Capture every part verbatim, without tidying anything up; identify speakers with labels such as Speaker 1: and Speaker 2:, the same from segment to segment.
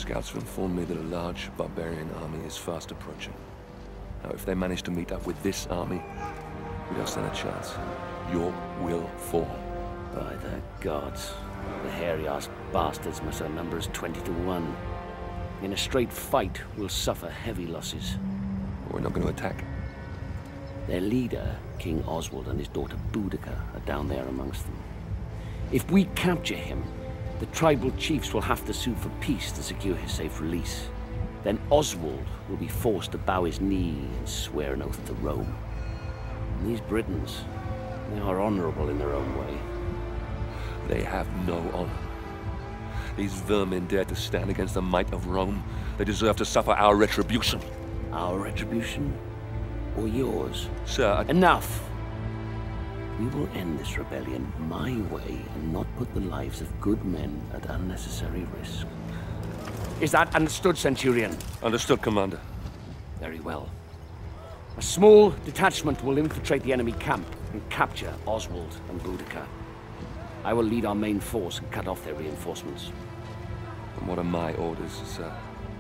Speaker 1: Scouts have informed me that a large barbarian army is fast approaching. Now, if they manage to meet up with this army, we don't stand a chance. York will fall.
Speaker 2: By the gods, the hairy-ass bastards must outnumber us twenty to one. In a straight fight, we'll suffer heavy losses.
Speaker 1: We're not going to attack.
Speaker 2: Their leader, King Oswald, and his daughter Boudica are down there amongst them. If we capture him, the tribal chiefs will have to sue for peace to secure his safe release. Then Oswald will be forced to bow his knee and swear an oath to Rome. And these Britons, they are honorable in their own way.
Speaker 1: They have no honor. These vermin dare to stand against the might of Rome. They deserve to suffer our retribution.
Speaker 2: Our retribution? Or yours?
Speaker 1: Sir, I...
Speaker 2: Enough! We will end this rebellion my way and not put the lives of good men at unnecessary risk. Is that understood, Centurion?
Speaker 1: Understood, Commander.
Speaker 2: Very well. A small detachment will infiltrate the enemy camp and capture Oswald and Boudica. I will lead our main force and cut off their reinforcements.
Speaker 1: And what are my orders, sir?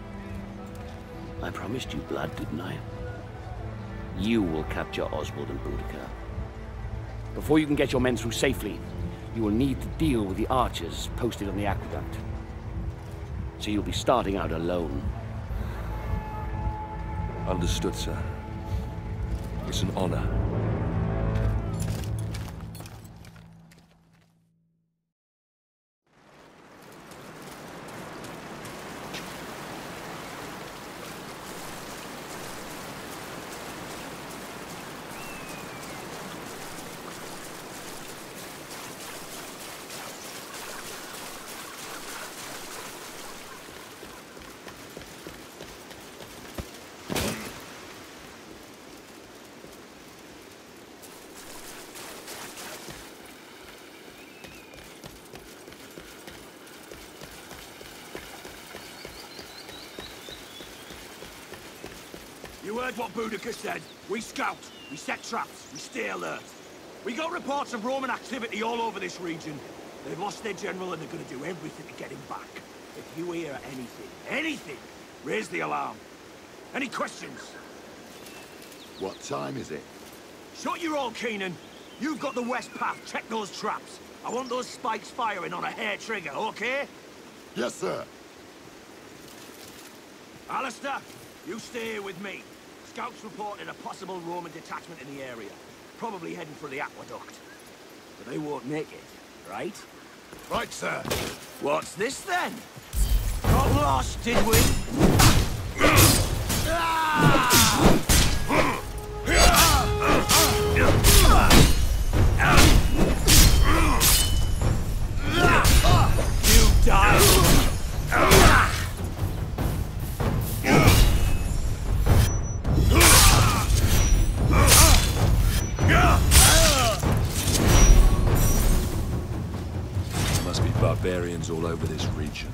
Speaker 2: I promised you blood, didn't I? You will capture Oswald and Boudica. Before you can get your men through safely, you will need to deal with the archers posted on the aqueduct. So you'll be starting out alone.
Speaker 1: Understood, sir. It's an honor.
Speaker 3: You heard what Boudica said. We scout, we set traps, we stay alert. We got reports of Roman activity all over this region. They've lost their general and they're gonna do everything to get him back. If you hear anything, anything, raise the alarm. Any questions?
Speaker 4: What time is it?
Speaker 3: Shut your all, Keenan. You've got the west path. Check those traps. I want those spikes firing on a hair trigger, okay?
Speaker 4: Yes, sir.
Speaker 3: Alistair, you stay here with me. Scouts reported a possible Roman detachment in the area. Probably heading for the aqueduct. But they won't make it, right?
Speaker 4: Right, sir.
Speaker 3: What's this then? Got lost, did we? You die!
Speaker 1: Barbarians all over this region.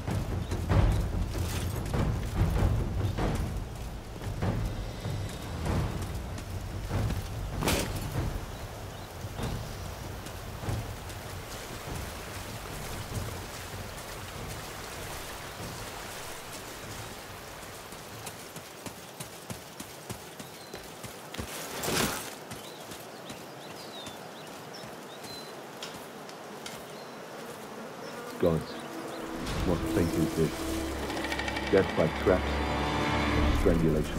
Speaker 5: Gods, what fate is this? Death by traps, or strangulation.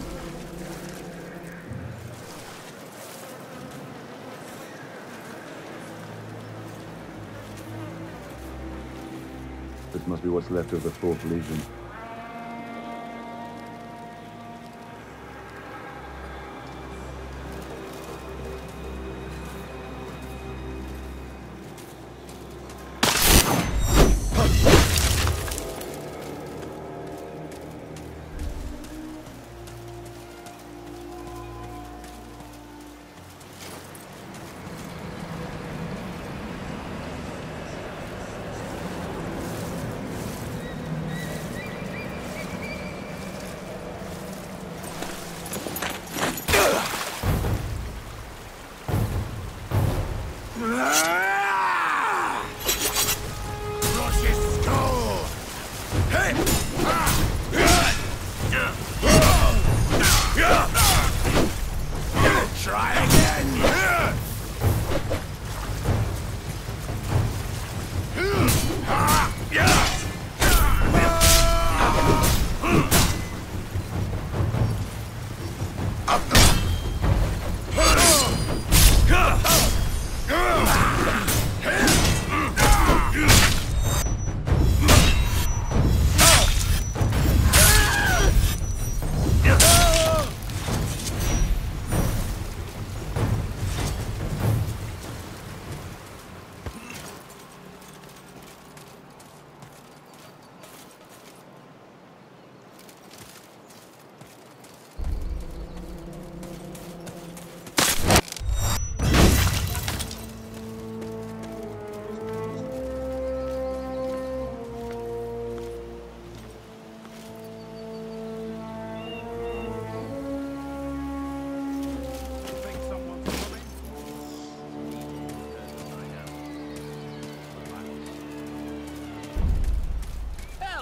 Speaker 5: This must be what's left of the Fourth Legion.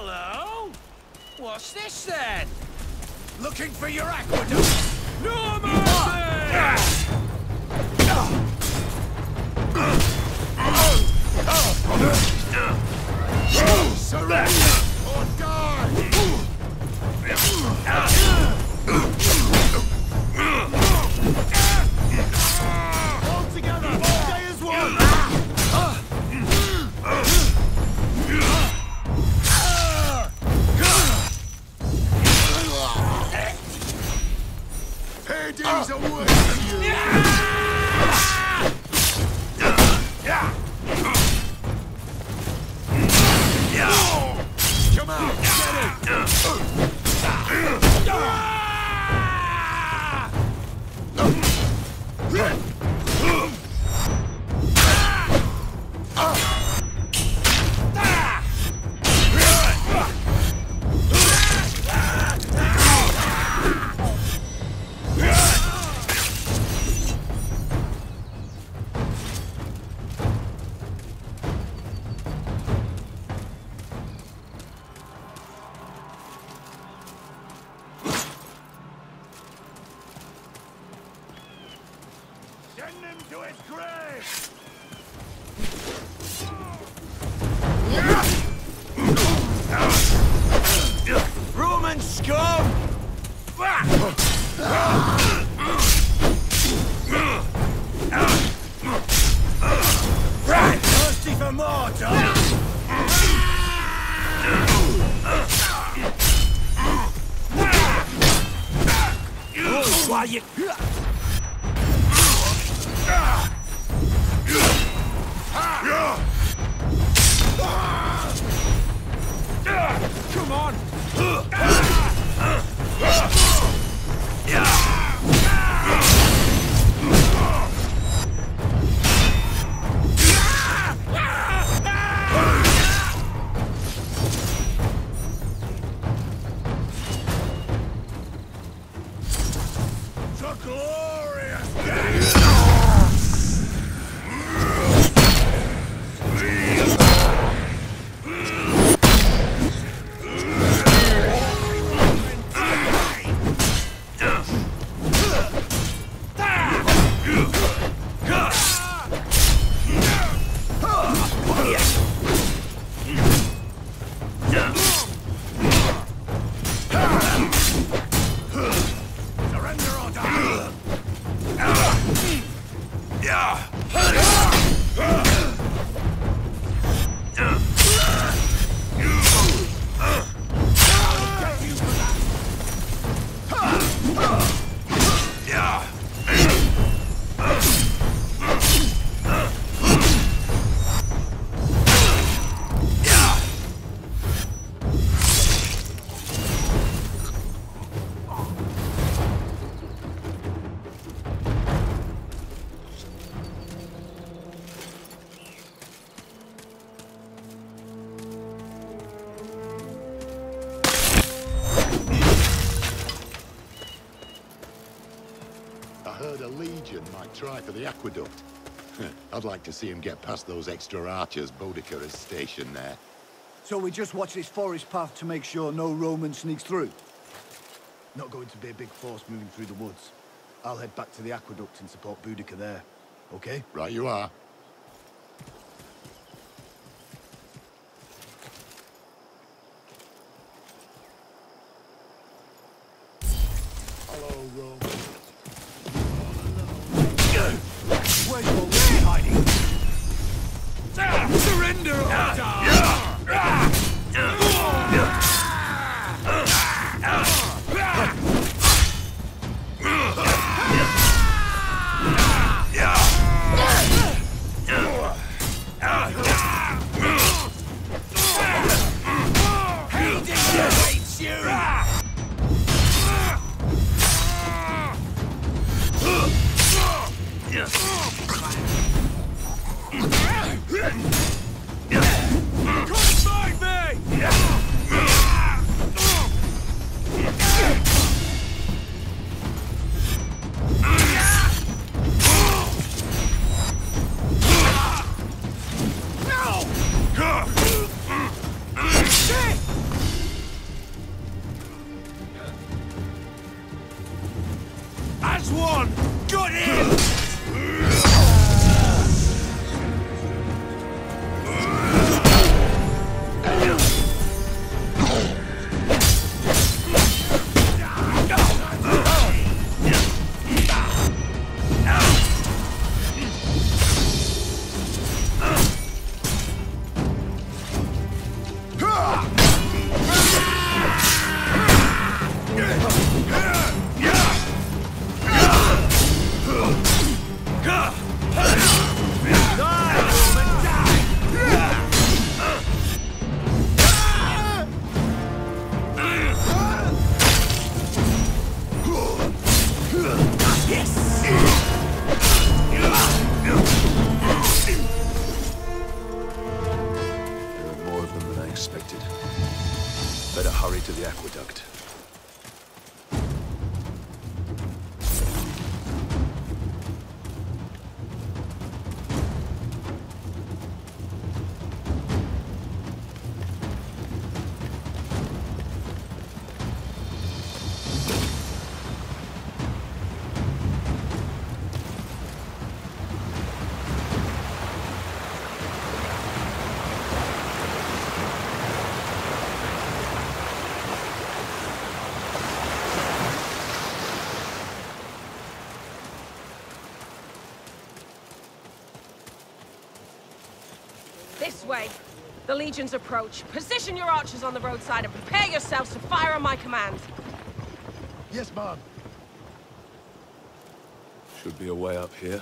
Speaker 3: Hello? What's this then? Looking for your aqueduct. No mercy!
Speaker 4: Surrender or die! All together! Stay as one! Hades awaits you! Come out! Get it!
Speaker 3: Send him to his grave! Roman scum! Right, thirsty for more, Tom? Oh, why you... Come on! The glorious day!
Speaker 4: I heard a legion might try for the aqueduct. I'd like to see him get past those extra archers Boudica has stationed there.
Speaker 6: So we just watch this forest path to make sure no Roman sneaks through? Not going to be a big force moving through the woods. I'll head back to the aqueduct and support Boudica there. Okay?
Speaker 4: Right you are. Hello, Rome.
Speaker 3: Where's your way hiding? Surrender or die! Better hurry to the aqueduct.
Speaker 7: This way. The Legion's approach. Position your archers on the roadside and prepare yourselves to fire on my command.
Speaker 6: Yes, ma'am.
Speaker 1: Should be a way up here.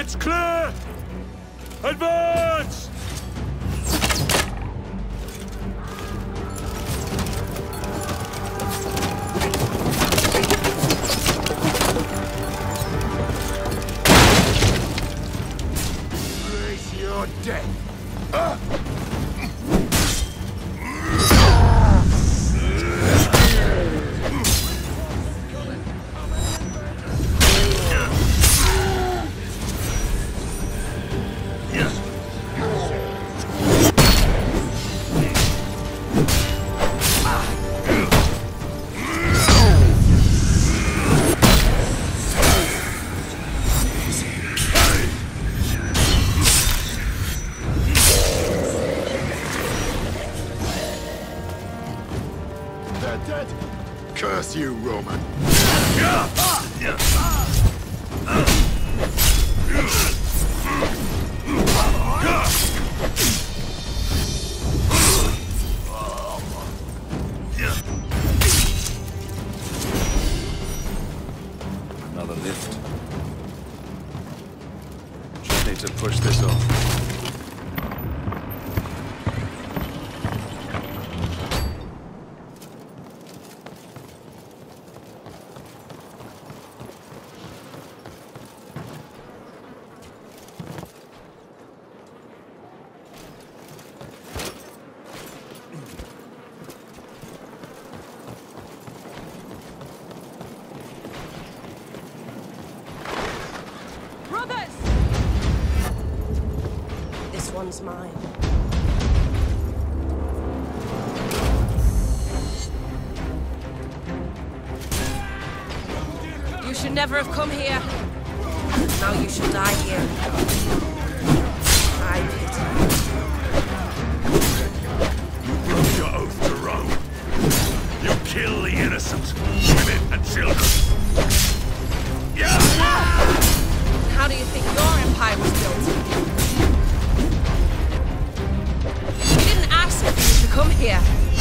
Speaker 3: It's clear! Advance! Raise your dead. Uh.
Speaker 4: Curse you, Roman.
Speaker 1: Another lift. Just need to push this off.
Speaker 7: One's mine. You should never have come here. Now you should die here. I pity
Speaker 3: you. You broke your oath to Rome. You kill the innocent, women and children. Yeah.
Speaker 7: How do you think your empire was built? To come here.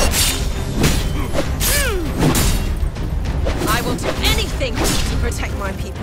Speaker 7: I will do anything to protect my people.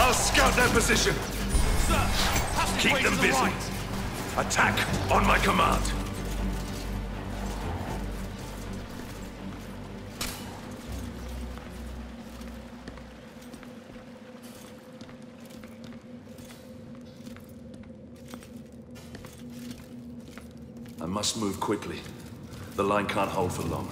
Speaker 8: I'll scout their position.
Speaker 3: Sir,
Speaker 8: Keep them busy.
Speaker 3: Right.
Speaker 8: Attack on my command. I must move quickly. The line can't hold for long.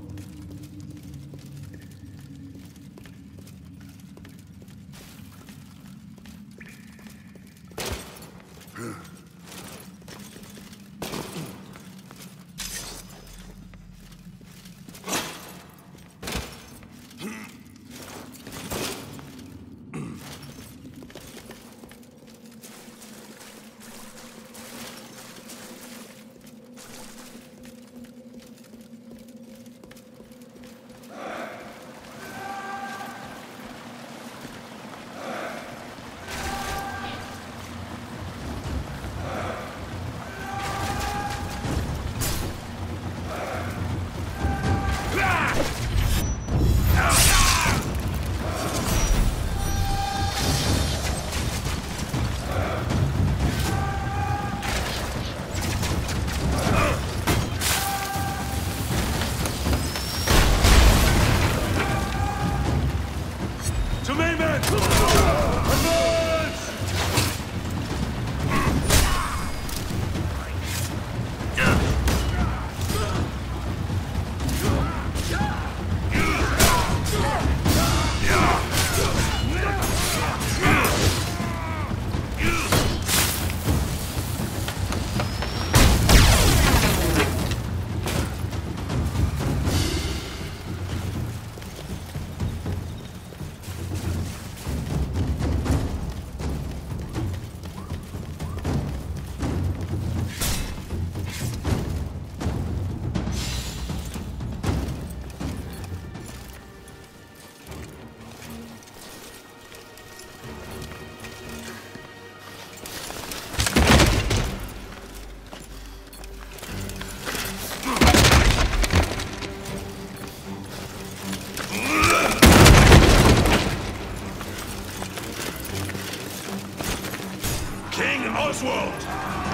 Speaker 3: Oswald!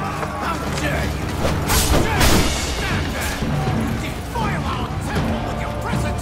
Speaker 3: How dare you! How dare you stand there! You defile our temple with your presence!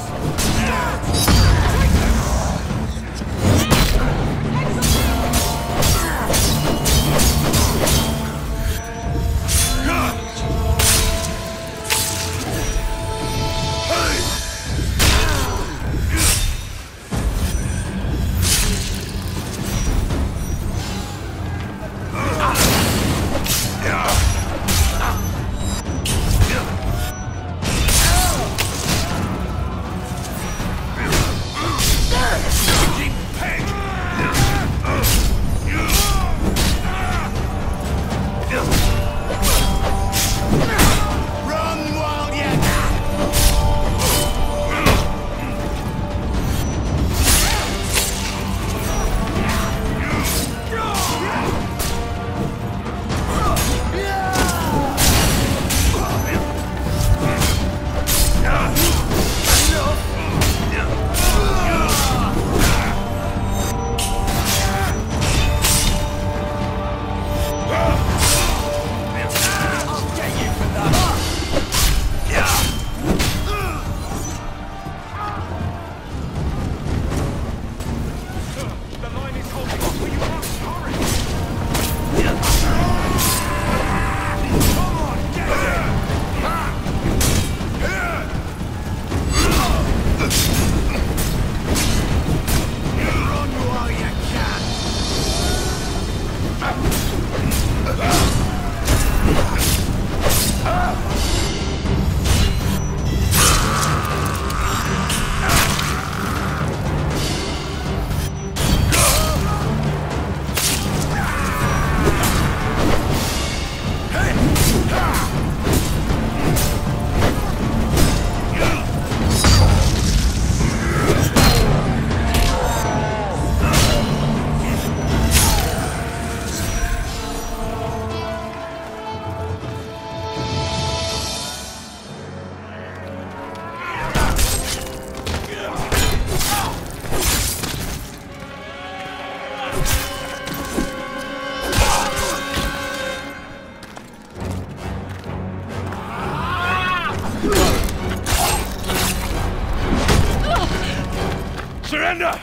Speaker 3: Surrender!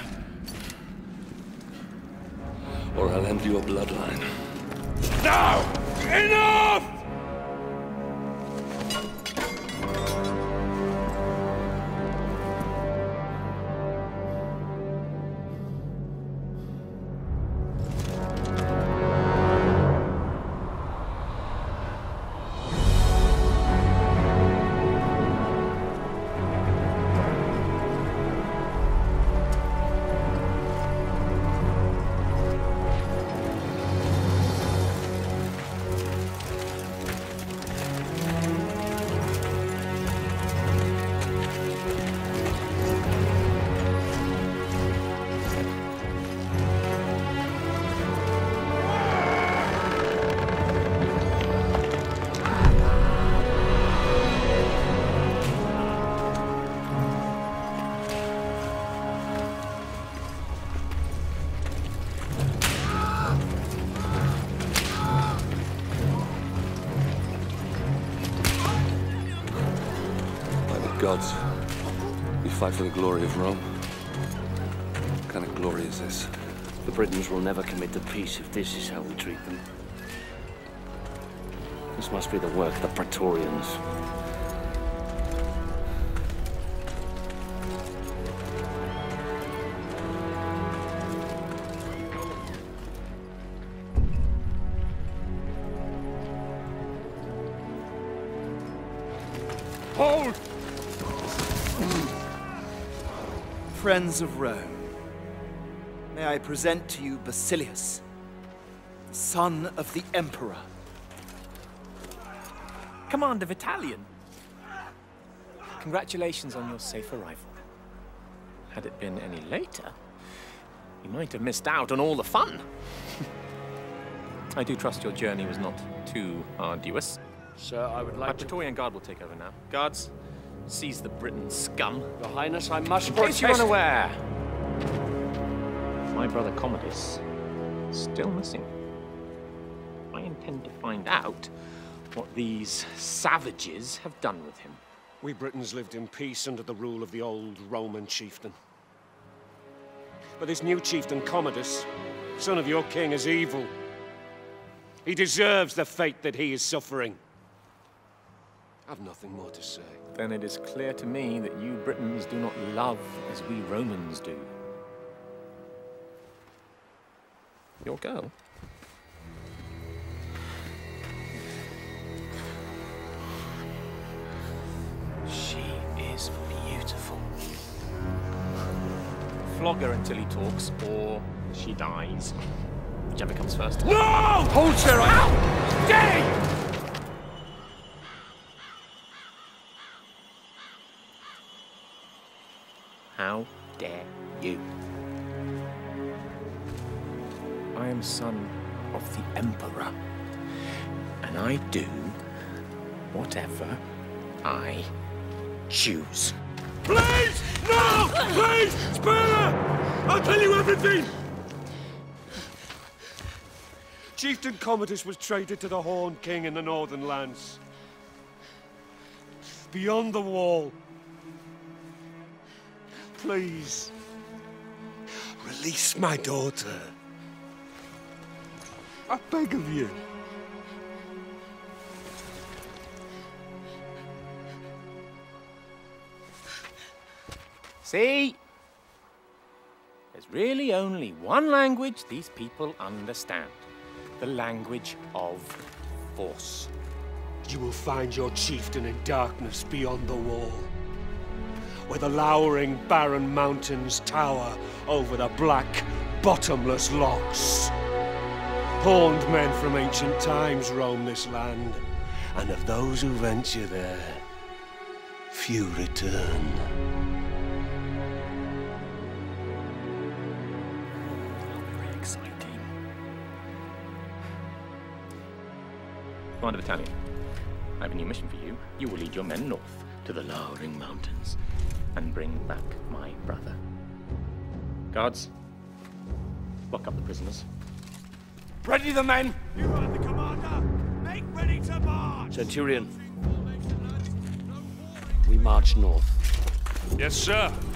Speaker 1: Or I'll end your bloodline.
Speaker 3: Now! Enough!
Speaker 1: Gods, we fight for the glory of Rome. What kind of glory is this?
Speaker 2: The Britons will never commit to peace if this is how we treat them. This must be the work of the Praetorians.
Speaker 3: Hold!
Speaker 6: Friends of Rome, may I present to you Basilius, the son of the Emperor.
Speaker 9: Commander Vitalian. Congratulations on your safe arrival. Had it been any later, you might have missed out on all the fun. I do trust your journey was not too arduous.
Speaker 2: Sir, I would
Speaker 9: My
Speaker 2: like to...
Speaker 9: Praetorian Guard will take over now. Guards, seize the Briton scum.
Speaker 2: Your Highness, I must
Speaker 9: In case
Speaker 2: protest...
Speaker 9: you're unaware, my brother Commodus is still missing. I intend to find out what these savages have done with him.
Speaker 10: We Britons lived in peace under the rule of the old Roman chieftain. But this new chieftain, Commodus, son of your king, is evil. He deserves the fate that he is suffering. I've nothing more to say.
Speaker 9: Then it is clear to me that you Britons do not love as we Romans do. Your girl? She is beautiful. Flog her until he talks, or she dies. Whichever comes first.
Speaker 3: No! Hold, sir! Ow! Stay!
Speaker 9: How dare you? I am son of the Emperor, and I do whatever I choose.
Speaker 3: Please! No! Please! Spare her! I'll tell you everything!
Speaker 10: Chieftain Commodus was traded to the Horned King in the Northern Lands. Beyond the wall. Please, release my daughter. I beg of you.
Speaker 9: See? There's really only one language these people understand. The language of force.
Speaker 10: You will find your chieftain in darkness beyond the wall, where the lowering barren mountains tower over the black, bottomless lochs. Horned men from ancient times roam this land, and of those who venture there, few return.
Speaker 9: Very exciting. Commander Battalion, I have a new mission for you. You will lead your men north to the lowering mountains and bring back my brother. Guards, Lock up the prisoners.
Speaker 3: Ready the men! You are the commander! Make ready to march!
Speaker 2: Centurion, we march north.
Speaker 3: Yes, sir.